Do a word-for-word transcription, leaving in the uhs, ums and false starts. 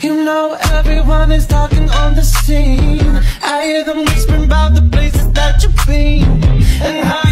You know everyone is talking on the scene. I hear them whispering about the places that you've been and how